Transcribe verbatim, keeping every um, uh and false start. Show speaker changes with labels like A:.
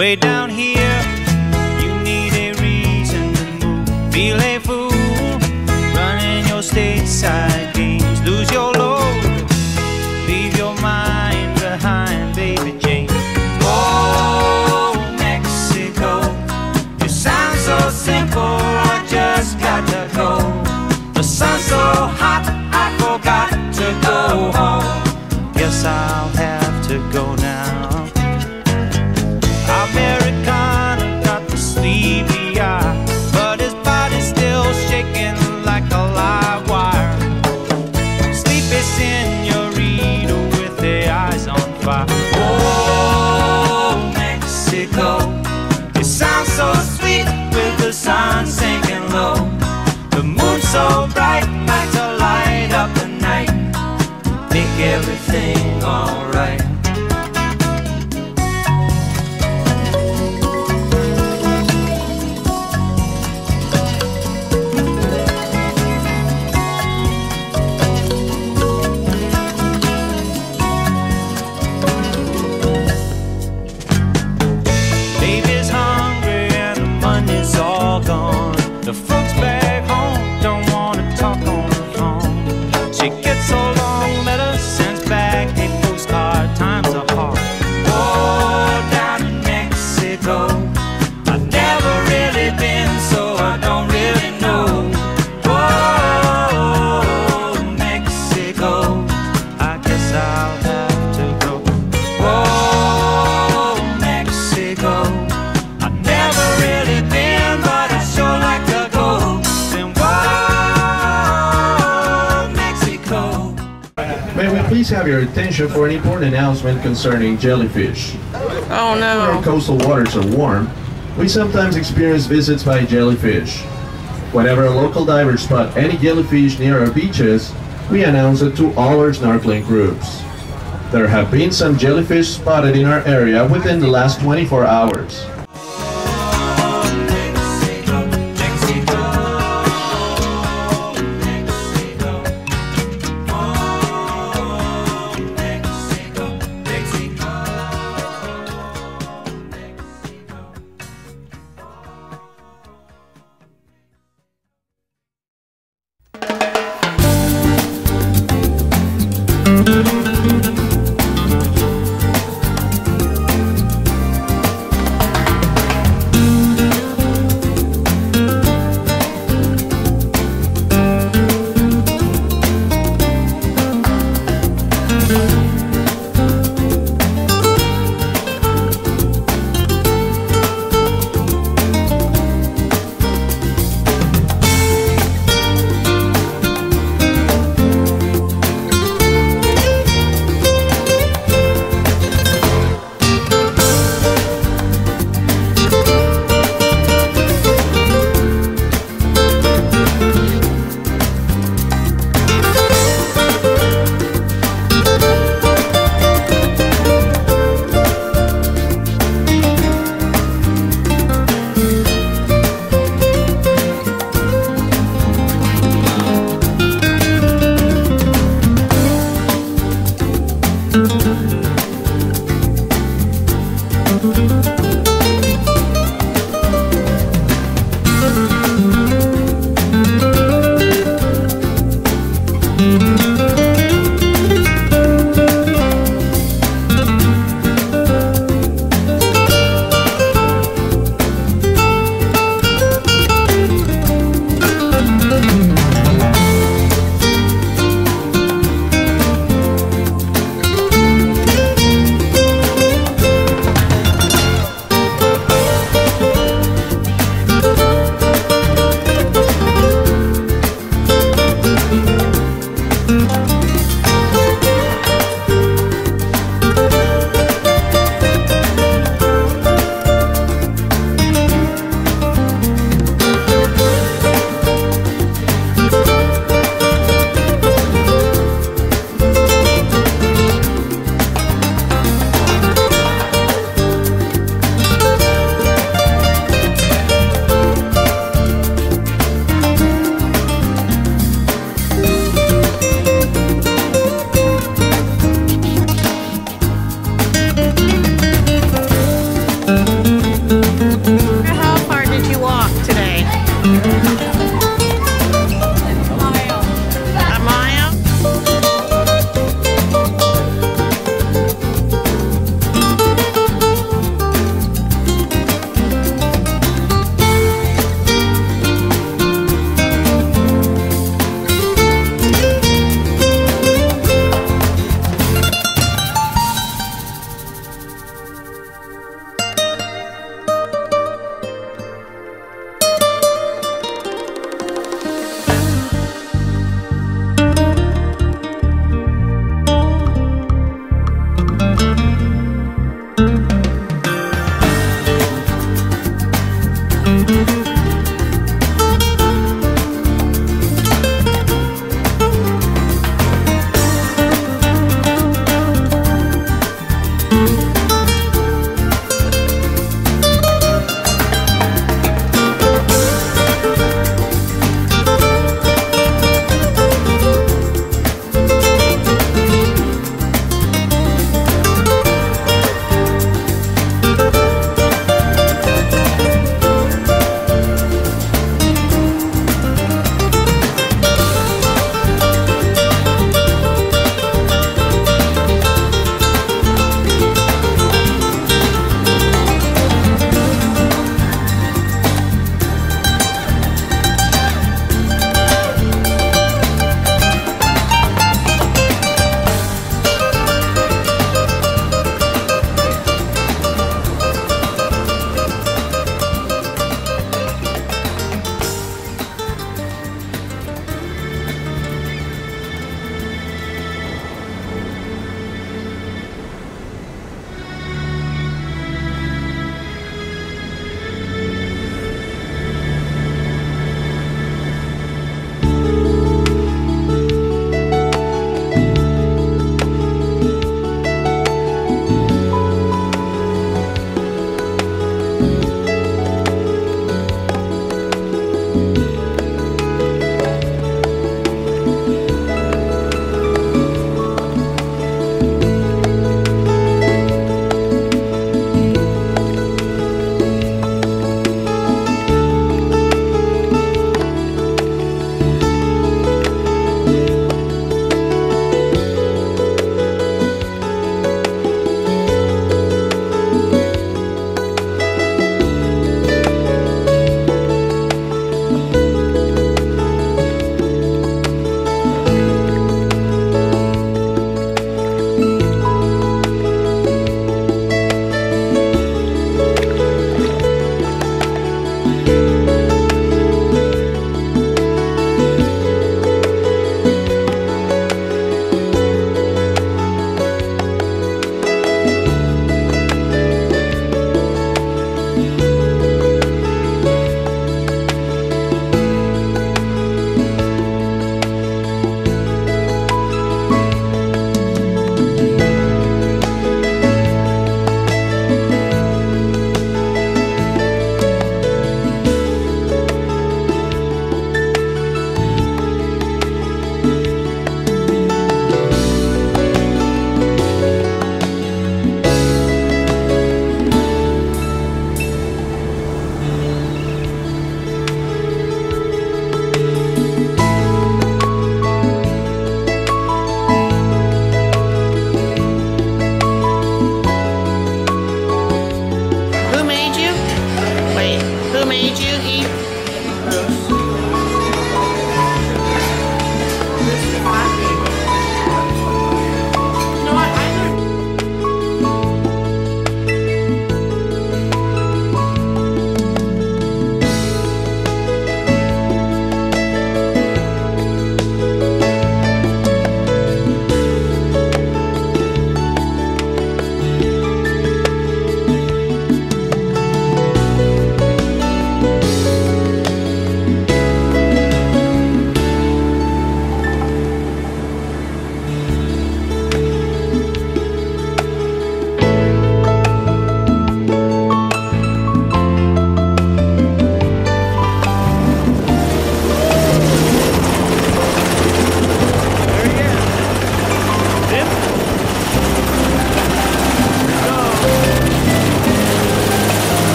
A: Way down here, you need a reason to move. Feel a fool, running your stateside games. Lose your load, leave your mind behind, baby Jane. Oh, Mexico, you sound so simple, I just got to go. The sun's so hot, I forgot to go home. Guess I'll have to go now. Americana got the sleepy eye, but his body's still shaking like a live wire. Sleepy senorita with their eyes on fire. Oh, Mexico, you sound so sweet with the sun sinking low. The moon's so bright, like to light up the night, make everything alright. The folks back home don't want to talk on the phone. She gets so long letters, sends back a postcard. Times are hard. Oh, down in Mexico, I've never really been, so I don't really know. Oh, Mexico, I guess I'll have to go. Oh, Mexico, I've never really been, but I sure like to.
B: May we please have your attention for an important announcement concerning jellyfish.
C: Oh no.
B: When our coastal waters are warm, we sometimes experience visits by jellyfish. Whenever a local divers spot any jellyfish near our beaches, we announce it to all our snorkeling groups. There have been some jellyfish spotted in our area within the last twenty-four hours.
A: Thank you.